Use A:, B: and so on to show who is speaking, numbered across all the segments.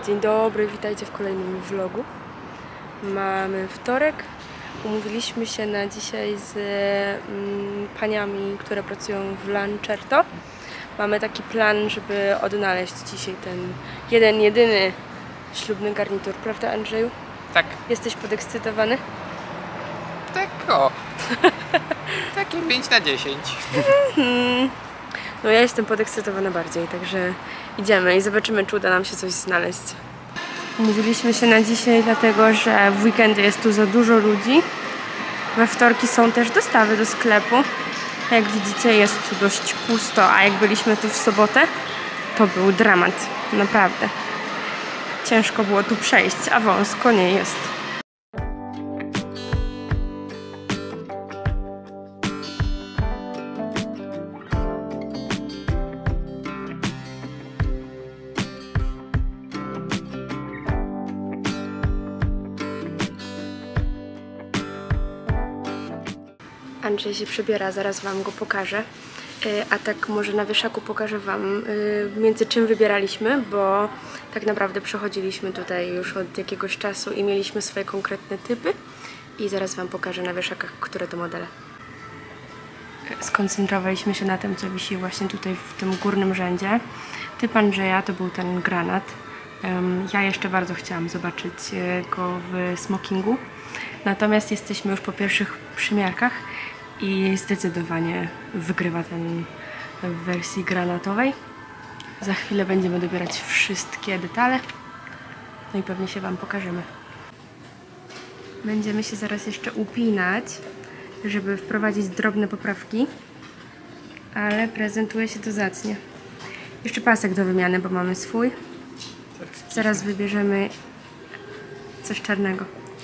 A: Dzień dobry, witajcie w kolejnym vlogu. Mamy wtorek. Umówiliśmy się na dzisiaj z paniami, które pracują w Lancerto. Mamy taki plan, żeby odnaleźć dzisiaj ten jeden, jedyny ślubny garnitur. Prawda, Andrzeju?
B: Tak.
A: Jesteś podekscytowany?
B: Tak o. Takie 5 na 10.
A: No ja jestem podekscytowana bardziej, także idziemy i zobaczymy, czy uda nam się coś znaleźć. Umówiliśmy się na dzisiaj, dlatego że w weekendy jest tu za dużo ludzi. We wtorki są też dostawy do sklepu. Jak widzicie, jest tu dość pusto, a jak byliśmy tu w sobotę, to był dramat. Naprawdę. Ciężko było tu przejść, a wąsko nie jest. Andrzej się przebiera, zaraz wam go pokażę. A tak może na wieszaku pokażę wam, między czym wybieraliśmy, bo tak naprawdę przechodziliśmy tutaj już od jakiegoś czasu i mieliśmy swoje konkretne typy. I zaraz wam pokażę na wieszakach, które to modele. Skoncentrowaliśmy się na tym, co wisi właśnie tutaj w tym górnym rzędzie. Typ Andrzeja to był ten granat. Ja jeszcze bardzo chciałam zobaczyć go w smokingu. Natomiast jesteśmy już po pierwszych przymiarkach i zdecydowanie wygrywa ten w wersji granatowej. Za chwilę będziemy dobierać wszystkie detale. No i pewnie się wam pokażemy. Będziemy się zaraz jeszcze upinać, żeby wprowadzić drobne poprawki. Ale prezentuje się to zacnie. Jeszcze pasek do wymiany, bo mamy swój. Zaraz wybierzemy coś czarnego.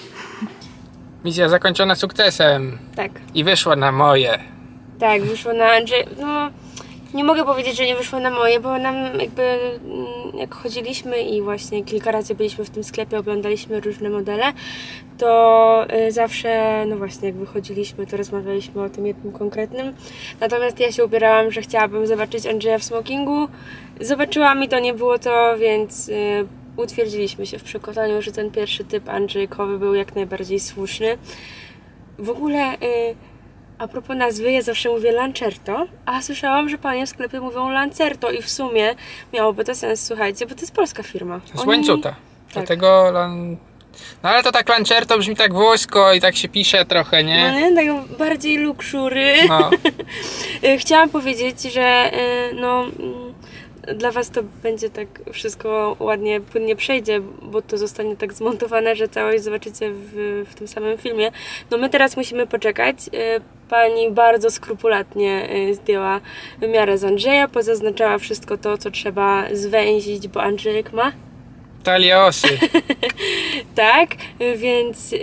B: Misja zakończona sukcesem.
A: Tak.
B: I wyszło na moje.
A: Tak, wyszło na Andrzej. No, nie mogę powiedzieć, że nie wyszło na moje, bo nam jakby jak chodziliśmy i właśnie kilka razy byliśmy w tym sklepie, oglądaliśmy różne modele, to zawsze, no właśnie, jak wychodziliśmy, to rozmawialiśmy o tym jednym konkretnym. Natomiast ja się ubierałam, że chciałabym zobaczyć Andrzeja w smokingu. Zobaczyłam i to nie było to, więc utwierdziliśmy się w przekonaniu, że ten pierwszy typ andrzejkowy był jak najbardziej słuszny. W ogóle a propos nazwy, ja zawsze mówię Lancerto, a słyszałam, że panie w sklepie mówią Lancerto i w sumie miałoby to sens, słuchajcie, bo to jest polska firma.
B: To jest łańcuta. Tak. Dlatego no ale to tak Lancerto brzmi tak włosko i tak się pisze trochę, nie? No
A: nie, tak bardziej luxury. No. Chciałam powiedzieć, że no dla was to będzie tak wszystko ładnie, płynnie przejdzie, bo to zostanie tak zmontowane, że całość zobaczycie w tym samym filmie. No my teraz musimy poczekać. Pani bardzo skrupulatnie zdjęła miarę z Andrzeja, pozaznaczała wszystko to, co trzeba zwęzić, bo Andrzejek ma
B: talię osy.
A: tak, więc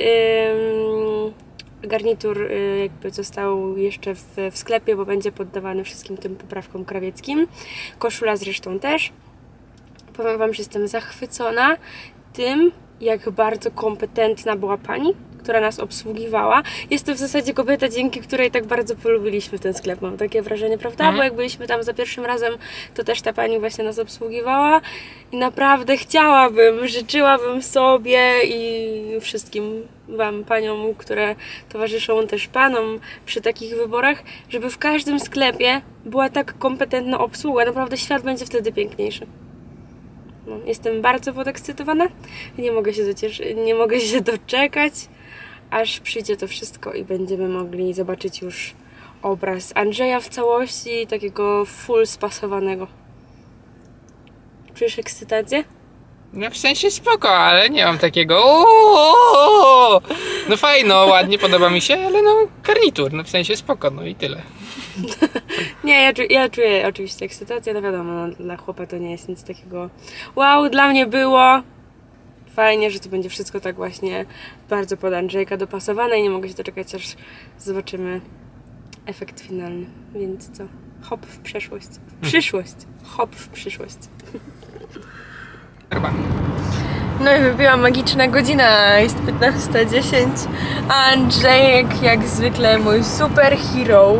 A: garnitur jakby został jeszcze w sklepie, bo będzie poddawany wszystkim tym poprawkom krawieckim. Koszula zresztą też. Powiem wam, że jestem zachwycona tym, jak bardzo kompetentna była pani, która nas obsługiwała. Jest to w zasadzie kobieta, dzięki której tak bardzo polubiliśmy ten sklep. Mam takie wrażenie, prawda? Bo jak byliśmy tam za pierwszym razem, to też ta pani właśnie nas obsługiwała. I naprawdę chciałabym, życzyłabym sobie i wszystkim wam, paniom, które towarzyszą też panom przy takich wyborach, żeby w każdym sklepie była tak kompetentna obsługa. Naprawdę świat będzie wtedy piękniejszy. No, jestem bardzo podekscytowana. Nie mogę się doczekać, aż przyjdzie to wszystko i będziemy mogli zobaczyć już obraz Andrzeja w całości, takiego full spasowanego. Czujesz ekscytację?
B: No w sensie spoko, ale nie mam takiego no fajno, ładnie, podoba mi się, ale no garnitur, no w sensie spoko, no i tyle.
A: Nie, ja czuję oczywiście ekscytację, no wiadomo, no, dla chłopa to nie jest nic takiego wow, dla mnie było fajnie, że to będzie wszystko tak właśnie bardzo pod Andrzejka dopasowane i nie mogę się doczekać, aż zobaczymy efekt finalny, więc co? Hop w przeszłość, hop w przyszłość. No i wybiła magiczna godzina, jest 15:10, a Andrzejek jak zwykle mój superhero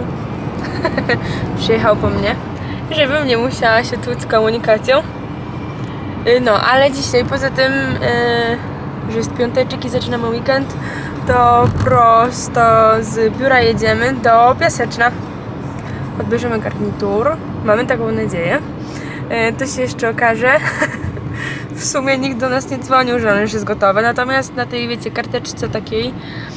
A: przyjechał po mnie, żebym nie musiała się tłuc z komunikacją. No, ale dzisiaj poza tym, że jest piąteczek i zaczynamy weekend, to prosto z biura jedziemy do Piaseczna. Odbierzemy garnitur, mamy taką nadzieję. To się jeszcze okaże. W sumie nikt do nas nie dzwonił, że on już jest gotowy, natomiast na tej, wiecie, karteczce takiej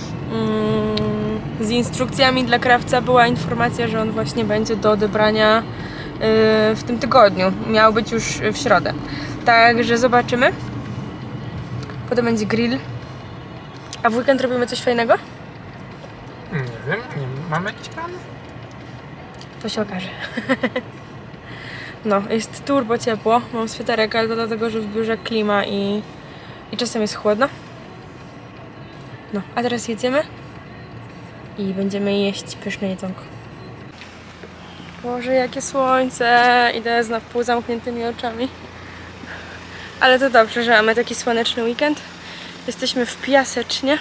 A: z instrukcjami dla krawca była informacja, że on właśnie będzie do odebrania w tym tygodniu. Miał być już w środę. Także zobaczymy. Potem będzie grill. A w weekend robimy coś fajnego?
B: Nie wiem, nie mamy jakiś plan?
A: To się okaże. No, jest turbo ciepło. Mam sweterek, ale to dlatego, że w biurze klima i czasem jest chłodno. No, a teraz jedziemy i będziemy jeść pyszne jedzonko. Boże, jakie słońce! Idę z pół zamkniętymi oczami. Ale to dobrze, że mamy taki słoneczny weekend. Jesteśmy w Piasecznie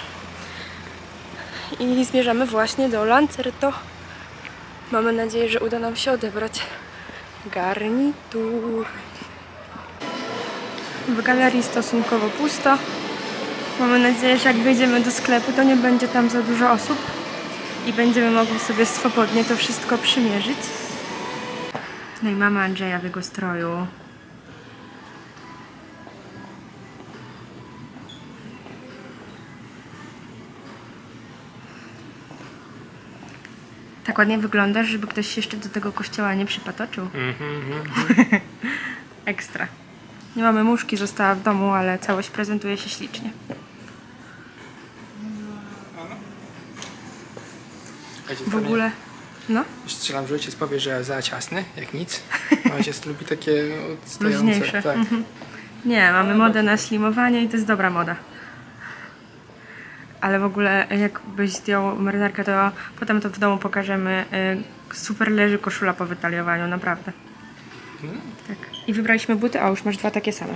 A: i zmierzamy właśnie do Lancerto. Mamy nadzieję, że uda nam się odebrać garnitur. W galerii stosunkowo pusto. Mamy nadzieję, że jak wyjdziemy do sklepu, to nie będzie tam za dużo osób i będziemy mogli sobie swobodnie to wszystko przymierzyć. No i mamy Andrzeja w jego stroju. Tak ładnie wyglądasz, żeby ktoś się jeszcze do tego kościoła nie przypatoczył. Ekstra. Nie mamy muszki, została w domu, ale całość prezentuje się ślicznie. W ogóle... No?
B: Strzelam, że ojciec powie, że za ciasny, jak nic. A ojciec lubi takie odstające.
A: Luźniejsze.
B: Tak.
A: Nie, mamy modę na slimowanie i to jest dobra moda. Ale w ogóle jakbyś zdjął marynarkę, to potem to w domu pokażemy. Super leży koszula po wytaliowaniu, naprawdę. Tak. I wybraliśmy buty, a już masz dwa takie same.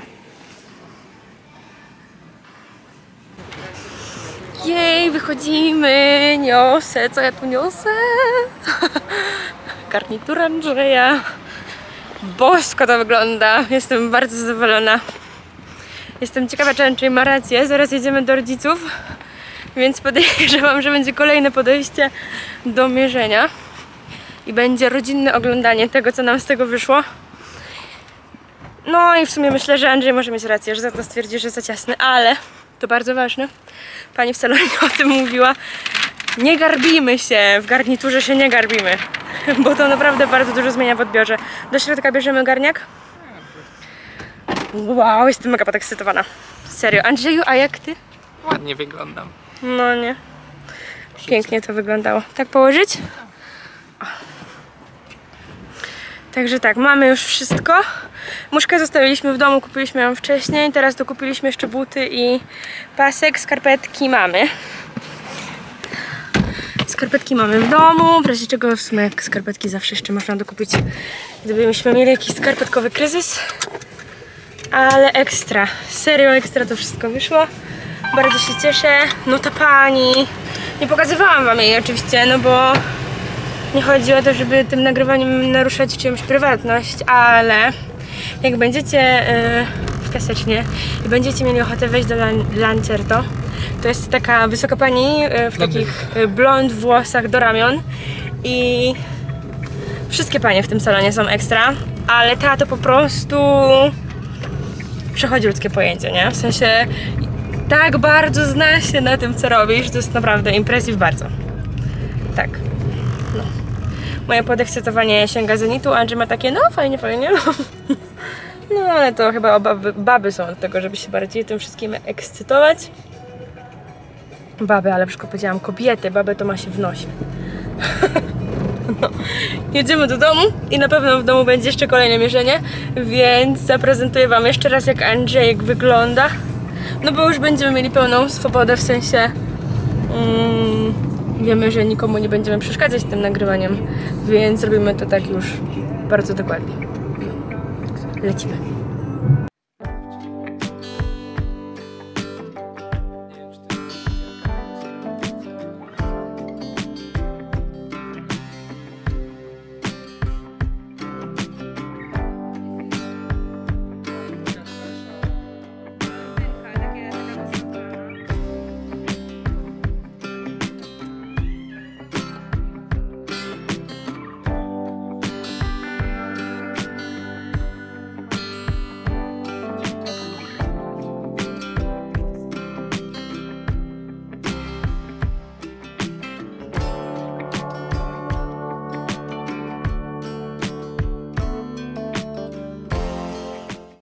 A: Jej, wychodzimy, niosę, co ja tu niosę? Garnitur Andrzeja. Bosko to wygląda, jestem bardzo zadowolona. Jestem ciekawa, czy Andrzej ma rację, zaraz jedziemy do rodziców, więc podejrzewam, że będzie kolejne podejście do mierzenia i będzie rodzinne oglądanie tego, co nam z tego wyszło. No i w sumie myślę, że Andrzej może mieć rację, że za to stwierdzi, że za ciasny, ale to bardzo ważne. Pani w salonie o tym mówiła. Nie garbimy się, w garniturze się nie garbimy, bo to naprawdę bardzo dużo zmienia w odbiorze. Do środka bierzemy garniak. Wow, jestem mega podekscytowana. Serio. Andrzeju, a jak ty?
B: Ładnie wyglądam.
A: No nie. Pięknie to wyglądało. Tak położyć? O. Także tak, mamy już wszystko. Muszkę zostawiliśmy w domu, kupiliśmy ją wcześniej. Teraz dokupiliśmy jeszcze buty i pasek. Skarpetki mamy. Skarpetki mamy w domu, w razie czego w sumie skarpetki zawsze jeszcze można dokupić, gdybyśmy mieli jakiś skarpetkowy kryzys. Ale ekstra, serio ekstra to wszystko wyszło. Bardzo się cieszę. No ta pani, nie pokazywałam wam jej oczywiście, no bo nie chodzi o to, żeby tym nagrywaniem naruszać czyjąś prywatność, ale jak będziecie w Piasecznie i będziecie mieli ochotę wejść do Lancerto, to jest taka wysoka pani w takich blond włosach do ramion i wszystkie panie w tym salonie są ekstra, ale ta to po prostu przechodzi ludzkie pojęcie, nie? W sensie tak bardzo zna się na tym, co robi, że to jest naprawdę impressive bardzo. Tak. No. Moje podekscytowanie sięga zenitu, a Andrzej ma takie, no fajnie, fajnie. No ale to chyba baby są od tego, żeby się bardziej tym wszystkim ekscytować. Baby, ale wszystko powiedziałam kobiety, babę to ma się w nosie. No. Jedziemy do domu i na pewno w domu będzie jeszcze kolejne mierzenie, więc zaprezentuję wam jeszcze raz, jak Andrzejek wygląda. No bo już będziemy mieli pełną swobodę, w sensie wiemy, że nikomu nie będziemy przeszkadzać tym nagrywaniem, więc robimy to tak już bardzo dokładnie. Lecimy.